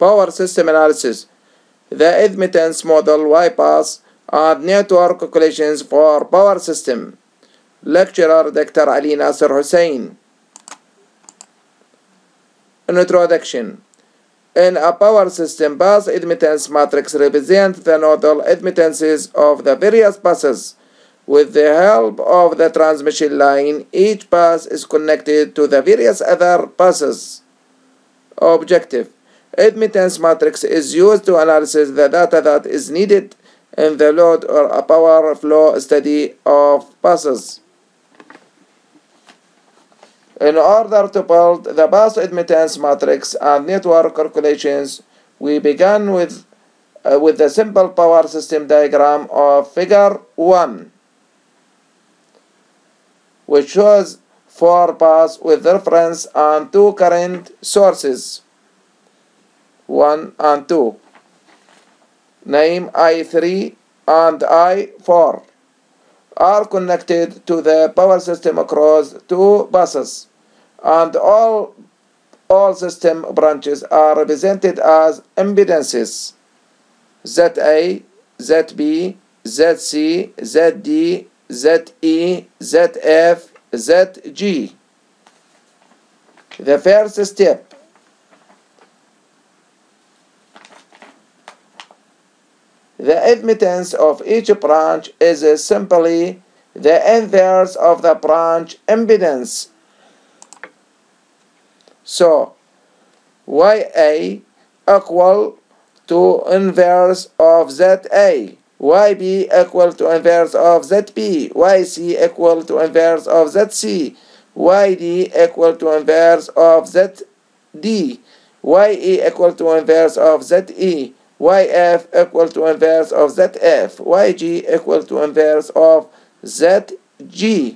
Power system analysis. The admittance model, Y-pass, and network calculations for power system. Lecturer Dr. Ali Nasser Hussain. Introduction. In a power system, bus admittance matrix represents the nodal admittances of the various buses. With the help of the transmission line, each bus is connected to the various other buses. Objective. Admittance matrix is used to analyze the data that is needed in the load or a power flow study of buses. In order to build the bus admittance matrix and network calculations, we began with the simple power system diagram of Figure 1, which shows 4 buses with reference and 2 current sources, 1 and 2, named I3 and I4, are connected to the power system across 2 buses, and all system branches are represented as impedances ZA, ZB, ZC, ZD, ZE, ZF, ZG. The first step. The admittance of each branch is simply the inverse of the branch impedance. So, YA equal to inverse of ZA, YB equal to inverse of ZB, YC equal to inverse of ZC, YD equal to inverse of ZD, YE equal to inverse of ZE, YF equal to inverse of ZF, YG equal to inverse of ZG.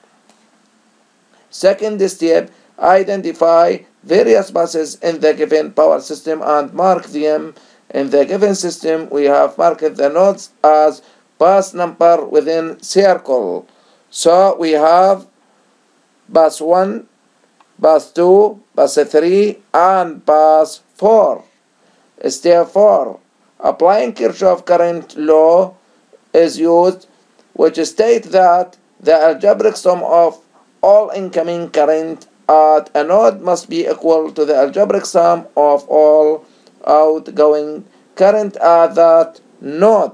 Second step, identify various buses in the given power system and mark them. In the given system, we have marked the nodes as bus number within circle. So we have bus 1, bus 2, bus 3, and bus 4. Step 4. Applying Kirchhoff current law is used, which states that the algebraic sum of all incoming current at a node must be equal to the algebraic sum of all outgoing current at that node.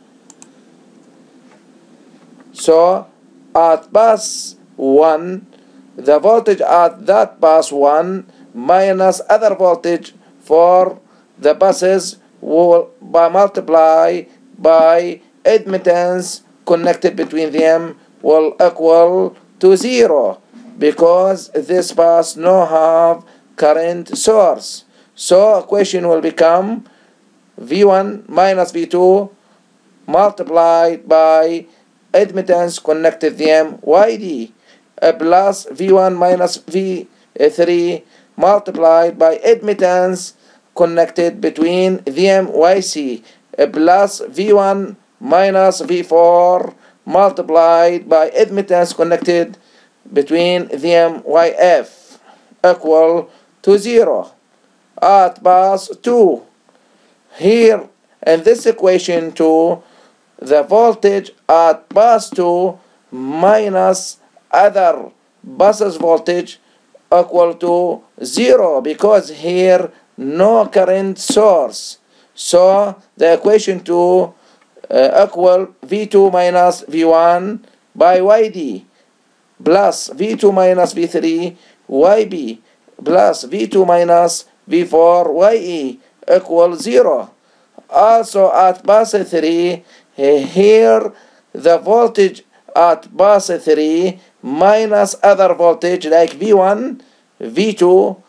So, at bus 1, the voltage at that bus 1 minus other voltage for the buses will multiply by admittance connected between them will equal to 0, because this bus no have current source. So equation will become V1 minus V2 multiplied by admittance connected them YD plus V1 minus V3 multiplied by admittance connected between them YC plus V1 minus V4 multiplied by admittance connected between them YF equal to 0. At bus 2, here in this equation 2, the voltage at bus 2 minus other buses voltage equal to 0, because here no current source. So the equation 2 equal V2 minus V1 by YD plus V2 minus V3 YB plus V2 minus V4 YE equal 0. Also at bus 3, here the voltage at bus 3 minus other voltage like V1, V2,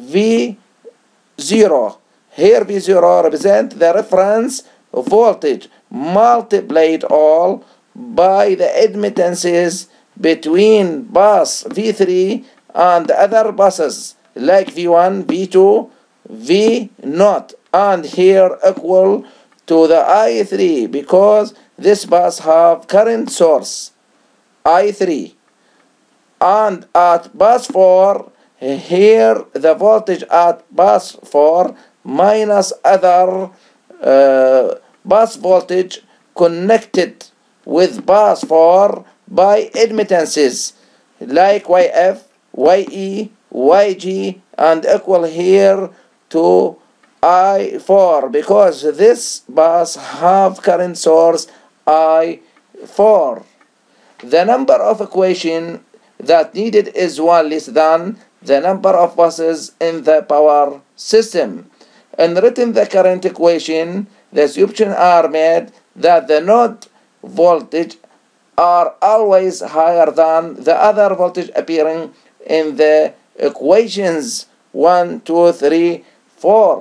V0. Here V0 represent the reference voltage multiplied all by the admittances between bus V3 and other buses like V1, V2, V0, and here equal to the I3, because this bus have current source I3. And at bus 4, here the voltage at bus 4 minus other bus voltage connected with bus 4 by admittances like YF, YE, YG, and equal here to I4, because this bus have current source I4. The number of equation that needed is 1 less than the number of buses in the power system. In written the current equation, the assumptions are made that the node voltage are always higher than the other voltage appearing in the equations 1, 2, 3, 4.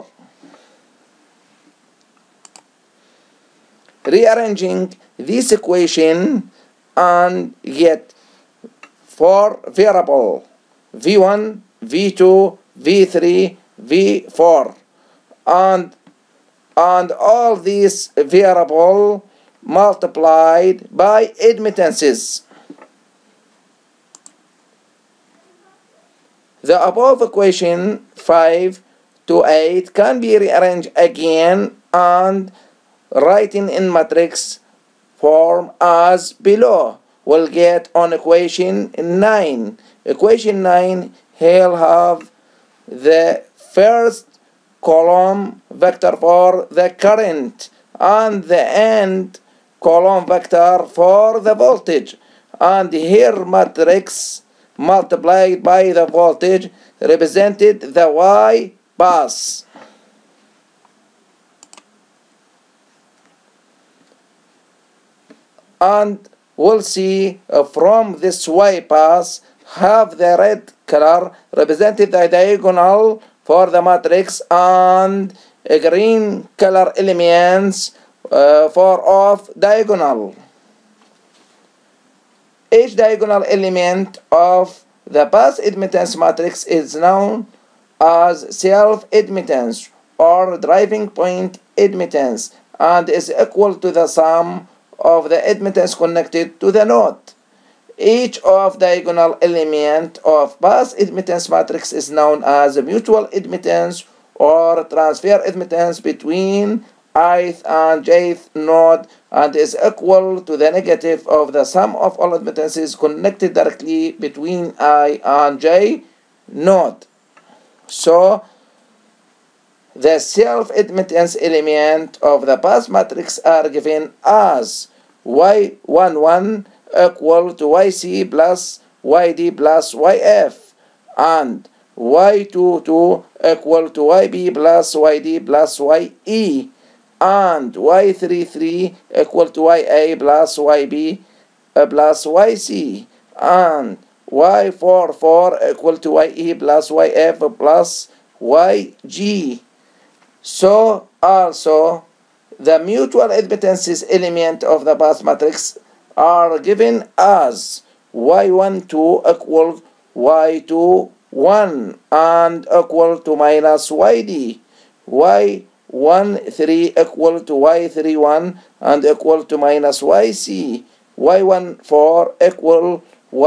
Rearranging this equation and get 4 variables V1, V2, V3, V4, and all these variables multiplied by admittances. The above equation 5 to 8 can be rearranged again and written in matrix form as below. We'll get on equation 9. Equation 9 will have the first column vector for the current and the end column vector for the voltage, and here matrix multiplied by the voltage represented the Y bus. And we'll see from this Y bus have the red color represented the diagonal for the matrix and a green color elements for off diagonal. Each diagonal element of the bus admittance matrix is known as self-admittance or driving point admittance and is equal to the sum of the admittance connected to the node. Each of diagonal element of bus admittance matrix is known as a mutual admittance or transfer admittance between ith and jth node and is equal to the negative of the sum of all admittances connected directly between I and j node. So the self-admittance element of the bus matrix are given as Y11 equal to YC plus YD plus YF and Y22 equal to YB plus YD plus YE and Y33 equal to YA plus YB plus YC and Y44 equal to YE plus YF plus YG. So also the mutual admittances element of the bus matrix are given as Y12 equal Y21 and equal to minus YD, Y13 equal to Y31 and equal to minus YC, Y14 equal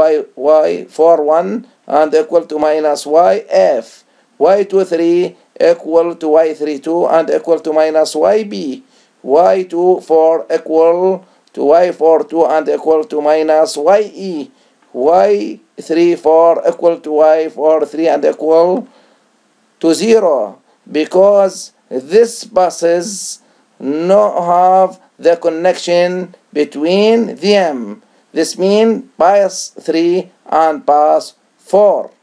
Y41 and equal to minus YF, Y23 equal to Y32 and equal to minus YB, Y24 equal to Y42 and equal to minus YE, Y34 equal to Y43 and equal to 0, because these buses no have the connection between them. This means bus 3 and bus 4.